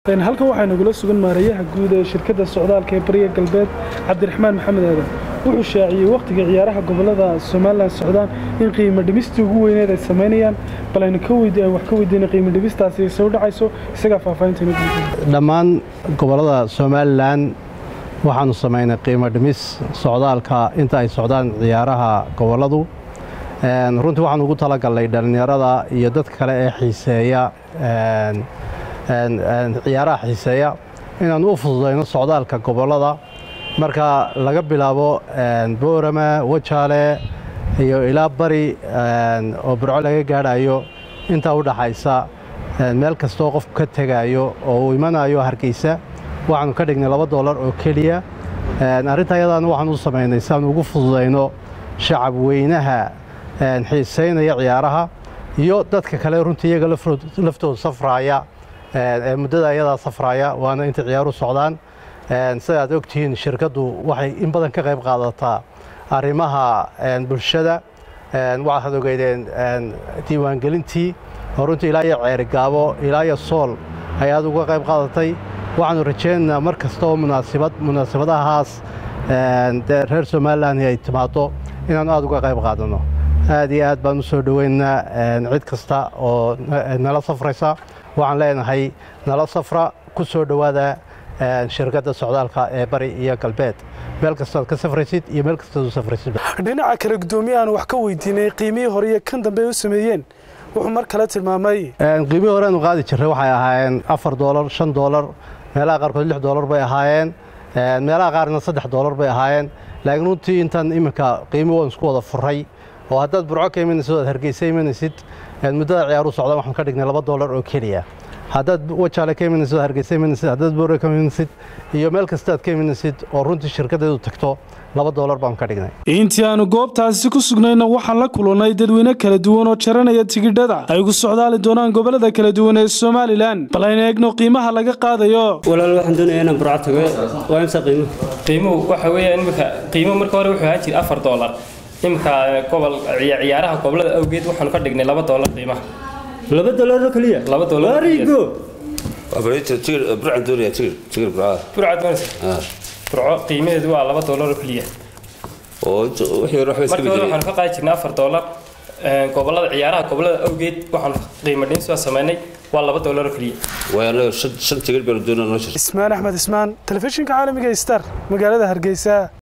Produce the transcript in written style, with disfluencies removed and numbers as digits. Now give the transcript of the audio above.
halkan waxaynu gula sugan maarayaha guud ee shirkadda socdaalka ee bariga galbeed Cabdiraxmaan Maxamed Aadan wuxuu shaaciyay waqtiga ciyaaraha gobolada Soomaaliland socdaan in qiimo dhimistii ugu weyneed ay sameynayaan balayna ka weydiin qiimo dhimistaasi ay soo dhacayso isaga faafaynta dhammaan gobolada Soomaaliland waxaanu sameynay qiimo dhimis socdaalka inta ay socdaan ciyaaraha goboladu runtii waxaan ugu talagalnay dhalinyarada iyo dadka kale ee xiiseeya ciyaaraha xiiseeya inaan u fududeyno socdaalka gobolada marka laga bilaabo Boorama Wajaale iyo ilaa bari oo Burco laga gaarayo inta u dhaxaysa meel kasta oo qofku ka tagayo oo uu imanayo Hargeysa waxaan ka dhignay $2 oo kaliya arinta ayadana waxaan u sameynay saan ugu fududeyno shacab weynaha xiiseynaya ciyaaraha iyo dadka kale runtii iyaga laftooda safraya muddada ayada safraya waana inta ciyaaru socdaan sida aad ogtihiin shirkadu waxay in badan ka qayb qaadataa arrimaha bulshada waxaad ogeydeen diiwaangelintii runtii ilaa iyo Ceerigaabo ilaa iyo Sool ayaad uga qayb qaadatay waxaanu rajeynaynaa mar kasta oo munaasabadahaas reer Soomaaliland ay timaado inaan aad uga qayb qaadano aad iyo aad baan u soo dhaweynaa cid kasta oo nala safraysa waxaan leenahay nala safra ku soo dhawaada shirkadda socdaalka ee bari iyo galbeed meel kasta ka safraysid iyo meel kasta oo safraysid dhinaca kale gudoomiyahan wax ka weydiinay qiimihii hore iyo kan dambe u sameeyeen wuxuu mar kale tilmaamay qiimihii hore aanu qaadi jiray waxay ahaayeen $4 $5 meelaha qaarkood $6 bay ahaayeen meelaha qaarna $3 bay ahaayeen laakiin runtii intan iminka qiimo waan isku wada furay oo haddaad Burco ka imanaysid Hargeysa imanaysid muddada ciyaaru socdaan waxaan ka dhignay $2 oo kaliya haddaad Wajaale ka imanaysid Hargeysa imanaysid haddaad Boorama ka imanaysid iyo meel kasta aad ka imanaysid oo runtii shirkadeedu tagto $2 baan ka dhignay intii aanu goobtaasi ku sugnayna waxaan la kulannay dadweyne kala duwan oo jaranaya tigidhada ay ugu socdaali doonaan gobolada kala duwan ee Soomaaliland balayna eegno qiimaha laga qaadayo walaal waxaan doonayaa inaan Burco tago waa imsa qiimo waxa weeyaan imika qiimo marka hore wuxuu ahaan jiray $4 imka gobol ciyaaraha gobolada awgeed waxaan ka dhignay $2 qiimaha $2 kaliya $2 warigo abarita tigir Burco doonaya tigir Burco qiimaheedu waa $2 kaliya oo wixii ruux iska bixiyay waxaan ka qaadi jirnay $4 gobolada ciyaaraha gobolada awgeed waxaan qiimo dhimis soo sameynay waa $2 kaliya waana shan tigir baan doonaa Ismaan Axmed Ismaan telefishinka caalamiga Star magaalada Hargeysa